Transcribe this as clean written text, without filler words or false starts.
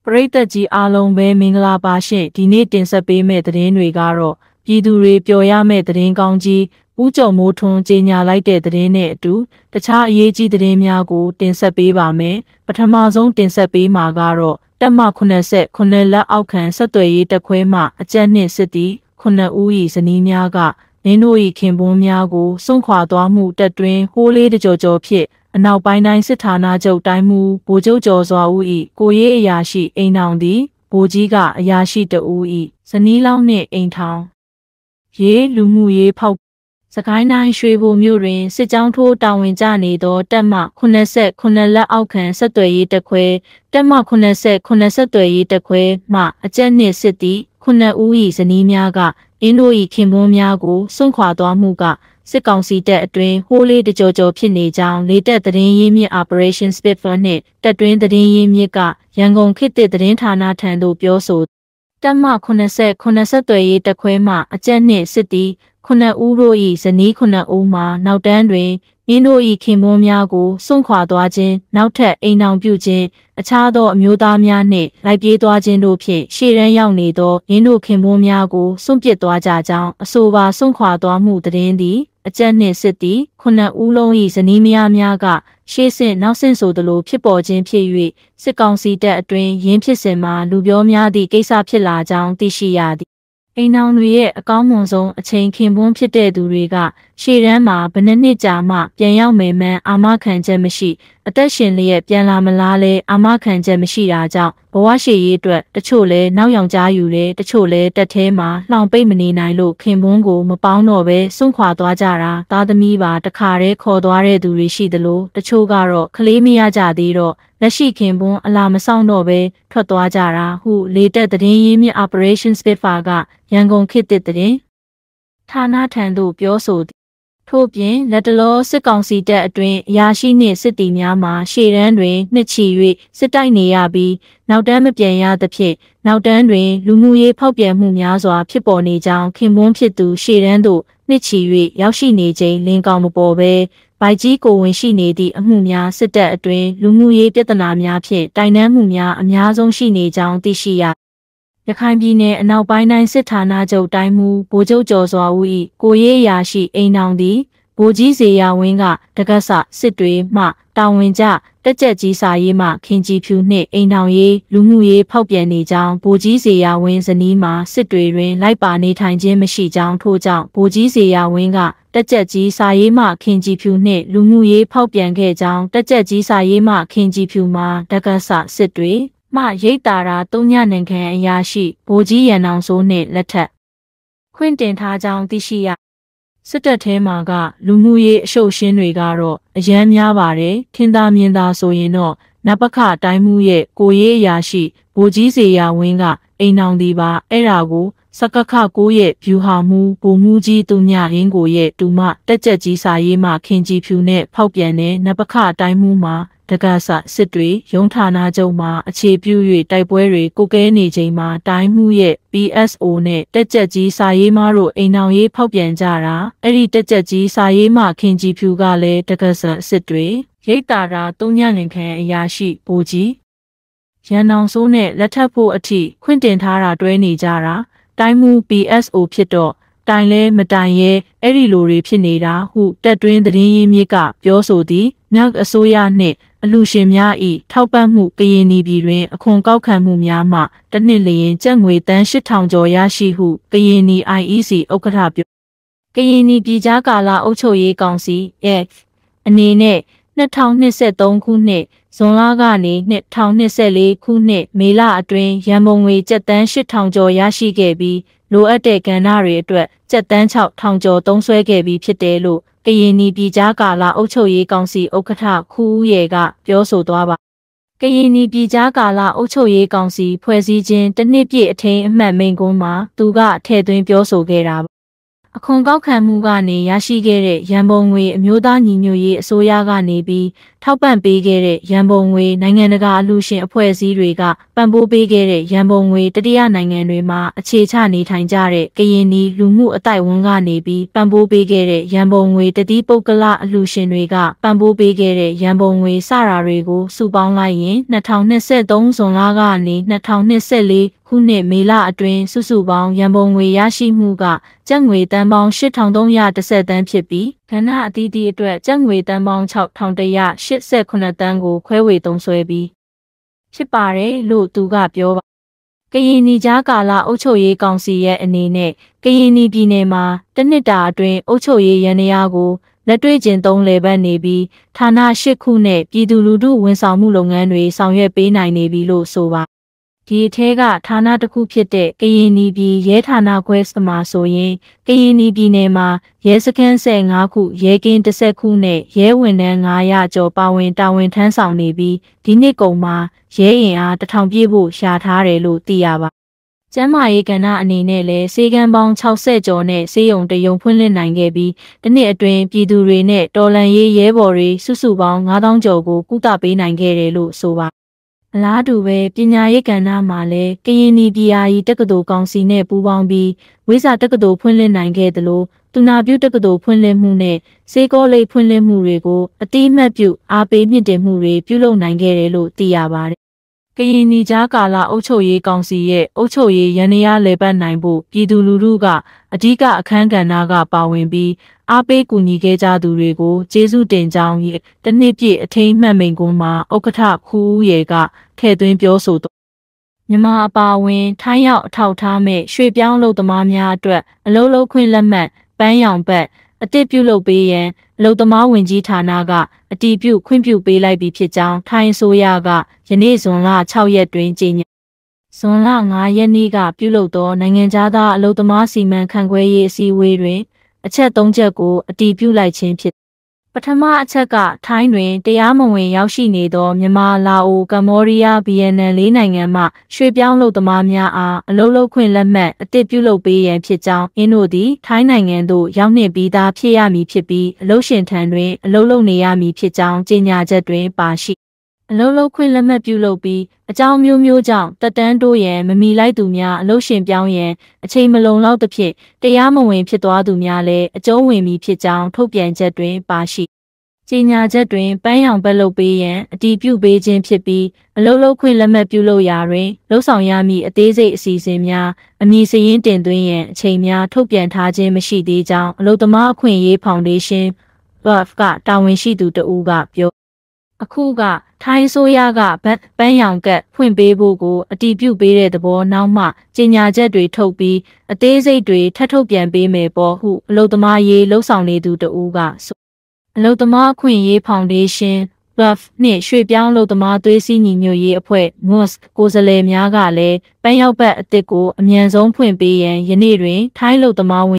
ပရိသတ်ကြီးအားလုံးပဲမင်္ဂလာပါရှင်ဒီနေ့တင်ဆက်ပေးမယ့်သတင်းတွေကတော့ပြည်သူတွေပျော်ရမယ့်သတင်းကောင်းကြီးဦးကျော်မိုးထွန်းကြေညာလိုက်တဲ့သတင်းနဲ့အတူတခြားအရေးကြီးသတင်းများကိုတင်ဆက်ပေးပါမယ်ပထမဆုံးတင်ဆက်ပေးမှာကတော့တပ်မ89လက်အောက်ခံဆက်သွယ်ရေးတပ်ခွဲမှအကြက်နှင့်စစ်တီ9ဦး၏ဇနီးများကနင်းတို့၏ခင်ပွန်းများကိုစွန့်ခွာသွားမှုတက်တွင်ဟိုးလေးတကြော်ကြော်ဖြင့်အနောက်ပိုင်းတိုင်းစစ်ဌာနချုပ်တိုင်းမူဗိုလ်ချုပ်ကျော်စွာဦး၏ကိုရေးအရာရှိအိမ်ထောင်သည်ဗိုလ်ကြီးကအရာရှိတဦး၏ဇနီးလောင်းနှင့်အိမ်ထောင်ရေးလူမှုရေးဖောက်စကိုင်းတိုင်းရွှေဘိုမြို့တွင်စစ်ကြောင်းထိုးတာဝန်ကျနေသောတပ်မ89လက်အောက်ခံဆက်သွယ်ရေးတပ်ခွဲတပ်မ89ဆက်သွယ်ရေးတပ်ခွဲမှအကြက်နှင့်စစ်သည်9ဦး၏ဇနီးများကအင်းတို့၏ခင်ပွန်းများကိုစွန့်ခွာသွားမှုကစစ်ကောင်စီတပ်အတွင်းဟိုးလေးတကြော်ကြော်ဖြစ်နေကြောင်းလေတပ်သတင်းရင်းမြစ် Operation Spitfire နှင့်တပ်တွင်းသတင်းရင်းမြစ်ကရန်ကုန်ခေတ်သစ်သတင်းဌာနထံသို့ပြောဆိုတပ်မ89ဆက်သွယ်ရေးတပ်ခွဲမှအကြက်နှင့်စစ်သည်9ဦးတို့၏ဇနီး9ဦးမှာနောက်တန်းတွင်အင်းတို့၏ခင်ပွန်းများကိုစွန့်ခွာသွားခြင်းနောက်ထပ်အိမ်ထောင်ပြုခြင်းအခြားသောအမျိုးသားများနှင့်လိုက်ပြေးသွားခြင်းတို့ဖြင့်ရှေ့တန်းရောက်နေသောအင်းတို့ခင်ပွန်းများကိုစွန့်ပစ်သွားကြကြောင်းအဆိုပါစွန့်ခွာသွားမှုသတင်းသည်အကြက်နှင့်စစ်သည်9ဦးလုံး၏ဇနီးများကရှေ့ဆင့်နောက်ဆင့်ဆိုသလိုဖြစ်ပေါ်ခြင်းဖြစ်၍စစ်ကောင်စီတပ်အတွင်းရင်းဖြစ်စဉ်မှာလူပြောများသည့်ကိစ္စဖြစ်လာကြောင်းသိရှိရသည်အိမ်အောင်တွေရဲ့အကောင်းမွန်ဆုံးအချိန်ခင်ပွန်းဖြစ်တဲ့သူတွေကရှေ့တန်းမှာဘယ်နှစ်ကြာမှပြန်ရောက်မယ်မှန်းအာမခံချက်မရှိအသက်ရှင်လျက်ပြန်လာမလားလဲအာမခံချက်မရှိတာကြောင့်ဘဝရှေ့ရေးအတွက်တချို့လဲနောက်ယောင်ကြားယူတယ်တချို့လဲတက်သေးမှာလှောင်ပိတ်မနေနိုင်လို့ခင်ပွန်းကိုမပေါင်းတော့ပဲစွန့်ခွာသွားကြတာသားသမီးပါတခါတည်းခေါ်သွားတဲ့သူတွေရှိသလိုတချို့ကတော့ကလေးမရကြသေးတော့လက်ရှိခင်ပွန်းအလာမဆောင်တော့ပဲထွက်သွားကြတာဟုလေတပ်သတင်းရင်းမြစ် Operation Spitfire ကရန်ကုန်ခေတ်သစ်သတင်းဌာနထံသို့ပြောဆိုသည်ထို့ပြင်လက်တလောစစ်ကောင်စီတပ်အတွင်းအရာရှိနှင့်စစ်တီများမှရှေ့တန်းတွင်နှစ်ချီ၍စစ်တိုက်နေရပြီးနောက်တန်းမပြန်ရသဖြင့်နောက်တန်းတွင်လူမှုရေးဖောက်ပြန်မှုများစွာဖြစ်ပေါ်နေကြောင်းခင်ပွန်းဖြစ်သူရှေ့တန်းသို့နှစ်ချီ၍ရောက်ရှိနေခြင်းလင်းကောင်းမပေါ်ပဲဗိုက်ကြီးကိုဝင်ရှိနေသည့်အမှုများစစ်တပ်အတွင်းလူမှုရေးပြဿနာများဖြင့်တိုင်တန်းမှုများအများဆုံးရှိနေကြောင်းသိရှိရရခိုင်ပြည်နယ်အနောက်ပိုင်းတိုင်းစစ်ဌာနချုပ်တိုင်းမူဗိုလ်ချုပ်ကျော်စွာဦး၏ကိုရေးအရာရှိအိမ်ထောင်သည်ဗိုလ်ကြီးစေရဝင်းကတက္ကသစစ်တွေမှတာဝန်ကျတက်ကြက်ကြီးစာရေးမှခင်ကြီးဖြူနှင့်အိမ်ထောင်ရေးလူမှုရေးဖောက်ပြန်နေကြောင်းဗိုလ်ကြီးစေရဝင်းဇနီးမှာစစ်တွေတွင်လိုက်ပါနေထိုင်ခြင်းမရှိကြောင်းထို့ကြောင့်ဗိုလ်ကြီးစေရဝင်းကတက်ကြက်ကြီးစာရေးမှခင်ကြီးဖြူနှင့်လူမှုရေးဖောက်ပြန်ခဲ့ကြောင်းတက်ကြက်ကြီးစာရေးမှခင်ကြီးဖြူမှာတက္ကသစစ်တွေမှရိတ်တာရာ၃ညနံခန့်အရာရှိဗိုလ်ကြီးရန်အောင်စိုးနှင့်လက်ထက်ခွင့်တင်ထားကြောင်းသိရှိရစစ်တပ်ထဲမှာကလူမှုရေးအရှုပ်ရှင်းတွေကတော့အရန်များပါတယ်ထင်သာမြင်သာဆိုရင်တော့နပခတိုင်းမှုရဲ့ကိုရေးအရာရှိဗိုလ်ကြီးစေရဝင်းကအိမ်အောင်ဒီပါအဲ့ဒါကိုစကခ9ရဲ့ဗျူဟာမှုဗိုလ်မှုကြီးသူမြရင်းကိုရဲ့တူမတက်ကြက်ကြီးစာရေးမှခင်ကြီးဖြူနဲ့ဖောက်ပြန်တဲ့နပခတိုင်းမှုမှာတက္ကသစစ်တွေရုံးဌာနချုပ်မှာအခြေပြု၍တိုက်ပွဲတွေကိုကဲနေချိန်မှာတိုင်းမှုရဲ့ PSO နဲ့တက်ကြက်ကြီးစာရေးမတို့အိမ်အောင်ရေးဖောက်ပြန်ကြတာအဲ့ဒီတက်ကြက်ကြီးစာရေးမခင်ကြီးဖြူကလည်းတက္ကသစစ်တွေရိတ်တာရာ၃ညလင်ခန့်အရာရှိဗိုလ်ကြီးရန်အောင်စိုးနဲ့လက်ထပ်ဖို့အထိခွင့်တင်ထားတာတွဲနေကြတာတိုင်းမှု PSO ဖြစ်တော့တိုင်လဲမတိုင်ရဲအဲ့ဒီလိုတွေဖြစ်နေတာဟုတက်တွင်းသတင်းရင်းမြစ်ကပြောဆိုသည်မြောက်အစိုးရနှင့်အလူရှင်များ၏ထောက်ပံ့မှုကရင်ပြည်တွင်အခွန်ကောက်ခံမှုများမှတစ်နှစ်လျင်ကျပ်ငွေတန်း8000ကျော်ရရှိဟုကရင် IEC ဥက္ကဋ္ဌပြောကရင်ပြည်ကြားကာလအုပ်ချုပ်ရေးကောင်စီ X အနေနဲ့2023ခုနှစ်ဇွန်လကနေ2024ခုနှစ်မေလအတွင်းရန်ပုံငွေကျပ်တန်း8000ကျော်ရရှိခဲ့ပြီးလိုအပ်တဲ့ကဏ္ဍတွေအတွက်ကျပ်တန်း6000ကျော်သုံးစွဲခဲ့ပြီးဖြစ်တယ်လို့ကရင်ပြည်ကြားကာလအုပ်ချုပ်ရေးကောင်စီဥက္ကဋ္ဌခူးရဲကပြောဆိုသွားပါကရင်ပြည်ကြားကာလအုပ်ချုပ်ရေးကောင်စီဖွဲ့စည်းခြင်းတစ်နှစ်ပြည့်အထိမ်းအမှတ်မိန့်ခွန်းမှာသူကထည့်သွင်းပြောဆိုခဲ့တာအခွန်ကောက်ခံမှုကနေရရှိခဲ့တဲ့ရန်ပုံငွေအမျိုးသားညီညွတ်ရေးအစိုးရကနေပြီးထောက်ပံ့ပေးခဲ့တဲ့ရန်ပုံငွေနိုင်ငံတကာအလှူရှင်အဖွဲ့အစည်းတွေကပံ့ပိုးပေးခဲ့တဲ့ရန်ပုံငွေတတိယနိုင်ငံတွေမှာအခြေချနေထိုင်ကြတဲ့ကရင်နီလူမှုအသိုက်အဝန်းကနေပြီးပံ့ပိုးပေးခဲ့တဲ့ရန်ပုံငွေတတိပုဂ္ဂလအလှူရှင်တွေကပံ့ပိုးပေးခဲ့တဲ့ရန်ပုံငွေစတာတွေကိုစုပေါင်းလိုက်ရင်2023ဇွန်လကနေ2024ခုနှစ်မေလအတွင်းစုစုပေါင်းရန်ပုံငွေရရှိမှုကကျပ်ငွေတန်ပေါင်း8310တန်းဖြစ်ပြီးကဏ္ဍအသီးသီးအတွက်ကျပ်ငွေတန်ပေါင်း6188တန်းကိုခွဲဝေသုံးစွဲပြီးဖြစ်ပါတယ်လို့သူကပြောပါကရင်နီကြားကာလအုပ်ချုပ်ရေးကောင်စီရဲ့အနေနဲ့ကရင်နီပြည်နယ်မှာတစ်နှစ်တာအတွင်းအုပ်ချုပ်ရေးရန်ရာကိုလက်တွေ့ကျင့်သုံးလည်ပတ်နေပြီးဌာန၈ခုနဲ့ပြည်သူလူထုဝန်ဆောင်မှုလုပ်ငန်းတွေဆောင်ရွက်ပေးနိုင်နေပြီလို့ဆိုပါဒီအထဲကဌာနတစ်ခုဖြစ်တဲ့ကရင်နီပြည်ရဲဌာနခွဲစမှာဆိုရင်ကရင်နီပြည်နယ်မှာရဲစခန်း15ခုရဲကင်း10ခုနဲ့ရဲဝန်ထမ်း900ကျော်ပါဝင်တာဝန်ထမ်းဆောင်နေပြီးဒီနှစ်ကုန်မှာရဲအင်အား1000ပြည့်ဖို့ရှာထားတယ်လို့သိရပါကျန်းမာရေးကဏ္ဍအနေနဲ့လည်းဆေးကန်းပေါင်း60ကျော်နဲ့ဆေးရုံတရုံဖွင့်လှစ်နိုင်ခဲ့ပြီးတစ်နှစ်အတွင်းပြည်သူတွေနဲ့တော်လှန်ရေးရဲဘော်တွေစုစုပေါင်း9000ကျော်ကိုကုသပေးနိုင်ခဲ့တယ်လို့ဆိုပါအလားတူပဲပညာရေးကဏ္ဍမှာလည်းကရင်နီပြည်အာရီတက္ကသိုလ်ကောင်စီနဲ့ပူးပေါင်းပြီးဝိဇာတက္ကသိုလ်ဖွင့်လှစ်နိုင်ခဲ့သလိုတူနာပြုတက္ကသိုလ်ဖွင့်လှစ်မှုနဲ့စေကောလိပ်ဖွင့်လှစ်မှုတွေကိုအတိအမှတ်ပြုအားပေးမြင့်တင်မှုတွေပြုလုပ်နိုင်ခဲ့တယ်လို့သိရပါတယ်ကရင်နီကြားကာလအုပ်ချုပ်ရေးကောင်စီရဲ့အုပ်ချုပ်ရေးရန်ရာလည်ပတ်နိုင်ဖို့ပြည်သူလူထုကအဓိကအခမ်းကဏ္ဍကပါဝင်ပြီးအားပေးကူညီခဲ့ကြသူတွေကိုကျေးဇူးတင်ကြောင်းတစ်နှစ်ပြည့်အထိမ်းအမှတ်မိန့်ခွန်းမှာဥက္ကဋ္ဌခူးရဲကထည့်သွင်းပြောဆိုတော့မြန်မာအပါအဝင်ထိုင်းရောက်အထောက်ထားမဲ့ရွှေပြောင်းလုပ်သမားများအတွက်အလုပ်လုပ်ခွင့်လက်မှတ်ပန်းရောင်ဘတ်အတစ်ပြုလုပ်ပေးရန်အလုပ်သမားဝင်ကြီးဌာနကအတည်ပြုခွင့်ပြုပေးလိုက်ပြီးဖြစ်ကြောင်းထိုင်းအစိုးရကယနေ့ဇွန်လ6ရက်တွင်ကြေညာဇွန်လ9ရက်နေ့ကပြုလုပ်သောနိုင်ငံသားအလုပ်သမားစီမံခန့်ခွဲရေးအစည်းအဝေးတွင်အချက်3ချက်ကိုအတည်ပြုလိုက်ခြင်းဖြစ်ပထမအချက်ကထိုင်းတွင်တရားမဝင်ရောက်ရှိနေသောမြန်မာလာအိုကမ္ဘောဒီးယားဗီယက်နမ်၄နိုင်ငံမှရွှေပြောင်းလုပ်သမားများအားအလုပ်လုပ်ခွင့်လက်မှတ်အတစ်ပြုလုပ်ပေးရန်ဖြစ်ကြောင်းအင်းတို့သည်ထိုင်းနိုင်ငံသို့ရောက်နှင့်ပြီးသားဖြစ်ရမည်ဖြစ်ပြီးအလုပ်ရှင်ထံတွင်အလုပ်လုပ်နေရမည်ဖြစ်ကြောင်းကြေညာချက်တွင်ပါရှိအလုပ်လုပ်ခွင့်လက်မှတ်ပြုလုပ်ပြီးအကြောင်းမျိုးမျိုးကြောင့်တက်တန်းတိုးရန်မမီလိုက်သူများအလုပ်ရှင်ပြောင်းရန်အချိန်မလုံလောက်သဖြင့်တရားမဝင်ဖြစ်သွားသူများလည်းအကျုံးဝင်ပြီးဖြစ်ကြောင်းထုတ်ပြန်ချက်တွင်ပါရှိကြေညာချက်တွင်ပန်းရောင်ဘက်လုပ်ပေးရန်အတည်ပြုပေးခြင်းဖြစ်ပြီးအလုပ်လုပ်ခွင့်လက်မှတ်ပြုလုပ်ရာတွင်လှုပ်ဆောင်ရမည့်အသေးစိတ်အစီအစဉ်များအမည်စာရင်းတင်သွင်းရန်အချိန်များထုတ်ပြန်ထားခြင်းမရှိသေးကြောင်းအလုပ်သမားအခွင့်အရေးဖောင်ဒေးရှင်း BUF ကတာဝန်ရှိသူတဦးကပြောအခုကထိုင်းဆိုရကပန်းရောင်ကတ်ဖွင့်ပေးဖို့ကိုအတည်ပြုပေးတဲ့သဘောနောက်မှကြေညာချက်တွေထုတ်ပြီးအသေးစိတ်တွေထပ်ထုတ်ပြန်ပေးမယ်ပေါ့ဟုအလုပ်သမားရေးလှုပ်ဆောင်နေသူတဦးကဆိုအလုပ်သမားအခွင့်အရေးဖောင်ဒေးရှင်း BUF နှင့်ရွှေပြောင်းအလုပ်သမားသွေးစည်းညီညွတ်ရေးအဖွဲ့ MOS ကိုယ်စားလှယ်များကလည်းပန်းရောက်ဘက်အသစ်ကိုအမြန်ဆုံးဖွင့်ပေးရန်ယနေ့တွင်ထိုင်းအလုပ်သမား